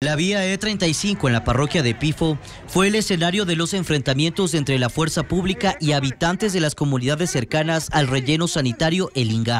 La vía E35 en la parroquia de Pifo fue el escenario de los enfrentamientos entre la fuerza pública y habitantes de las comunidades cercanas al relleno sanitario El Inga.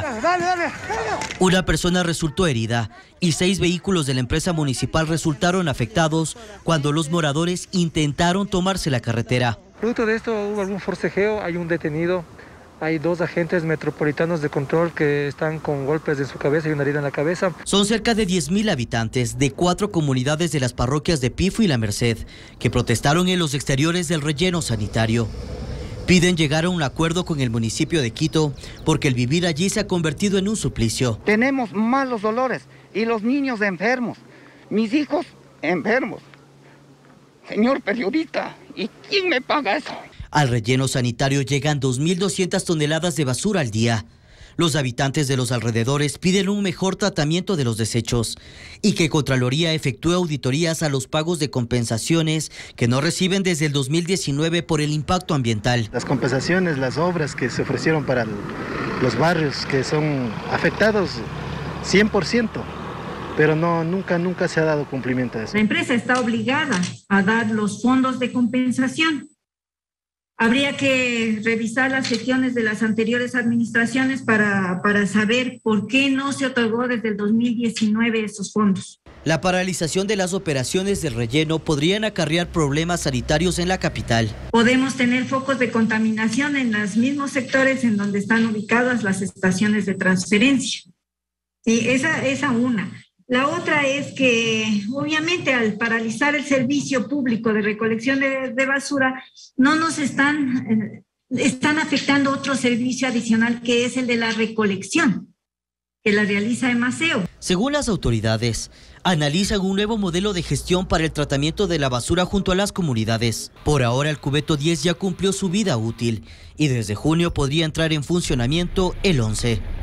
Una persona resultó herida y 6 vehículos de la empresa municipal resultaron afectados cuando los moradores intentaron tomarse la carretera. Producto de esto hubo algún forcejeo, hay un detenido. Hay 2 agentes metropolitanos de control que están con golpes en su cabeza y una herida en la cabeza. Son cerca de 10,000 habitantes de 4 comunidades de las parroquias de Pifo y La Merced que protestaron en los exteriores del relleno sanitario. Piden llegar a un acuerdo con el municipio de Quito porque el vivir allí se ha convertido en un suplicio. Tenemos malos dolores y los niños enfermos, mis hijos enfermos. Señor periodista, ¿y quién me paga eso? Al relleno sanitario llegan 2.200 toneladas de basura al día. Los habitantes de los alrededores piden un mejor tratamiento de los desechos y que Contraloría efectúe auditorías a los pagos de compensaciones que no reciben desde el 2019 por el impacto ambiental. Las compensaciones, las obras que se ofrecieron para los barrios que son afectados 100%. Pero nunca se ha dado cumplimiento a eso. La empresa está obligada a dar los fondos de compensación. Habría que revisar las gestiones de las anteriores administraciones para saber por qué no se otorgó desde el 2019 esos fondos. La paralización de las operaciones del relleno podrían acarrear problemas sanitarios en la capital. Podemos tener focos de contaminación en los mismos sectores en donde están ubicadas las estaciones de transferencia. Sí, esa una. La otra es que, obviamente, al paralizar el servicio público de recolección de basura, no nos están afectando otro servicio adicional que es el de la recolección, que la realiza Emaceo. Según las autoridades, analizan un nuevo modelo de gestión para el tratamiento de la basura junto a las comunidades. Por ahora, el cubeto 10 ya cumplió su vida útil y desde junio podría entrar en funcionamiento el 11.